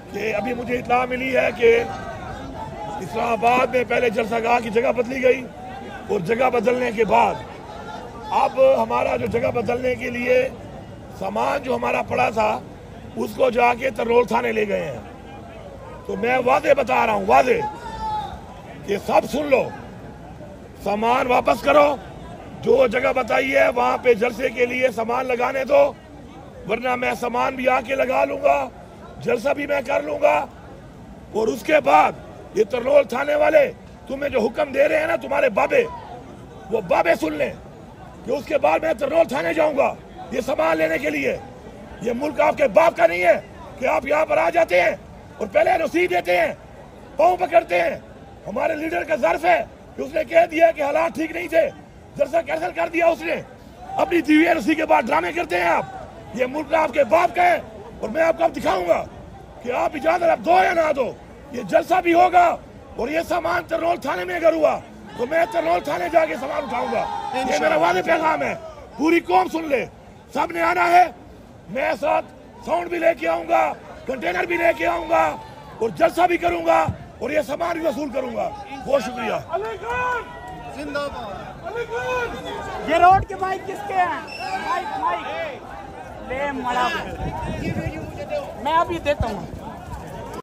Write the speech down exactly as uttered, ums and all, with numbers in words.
कि अभी मुझे इत्तला मिली है कि इस्लामाबाद में पहले जलसागाह की जगह बदली गई और जगह बदलने के बाद अब हमारा जो जगह बदलने के लिए सामान जो हमारा पड़ा था उसको जाके तरोल थाने ले गए हैं। तो मैं वादे बता रहा हूँ, वादे कि सब सुन लो, सामान वापस करो, जो जगह बताई है वहां पे जलसे के लिए सामान लगाने दो, वरना मैं सामान भी आके लगा लूंगा, जलसा भी मैं कर लूंगा। और उसके बाद ये तरलोल थाने वाले तुम्हें जो हुक्म दे रहे हैं ना तुम्हारे बाबे, वो बाबे सुन लें कि उसके बाद मैं तरलोल थाने जाऊंगा ये सामान लेने के लिए। ये मुल्क आपके बाप का नहीं है कि आप यहाँ पर आ जाते हैं और पहले रसीद देते हैं, पाँव पकड़ते हैं। हमारे लीडर का ज़र्फ है कि उसने कह दिया कि हालात ठीक नहीं थे, जलसा कैंसिल कर दिया उसने। अपनी दी हुई रसीद के बाद ड्रामे करते हैं आप। ये मुल्क आपके बाप का है और मैं आपको अब दिखाऊंगा कि आप इजाजत अब दो या ना दो, ये जलसा भी होगा। और ये सामान तरनौल थाने में अगर हुआ तो मैं तरनौल थाने जाके सामान उठाऊंगा। ये मेरा वादे पैगाम है, पूरी कौम सुन ले। सब ने आना है, मैं साथ साउंड भी लेके आऊंगा, कंटेनर भी लेके आऊंगा और जलसा भी करूंगा और ये सामान भी वसूल करूंगा। बहुत शुक्रिया। ये रोड के माइक किसके हैं? माइक माइक ले मड़ा, मैं अभी देता हूँ।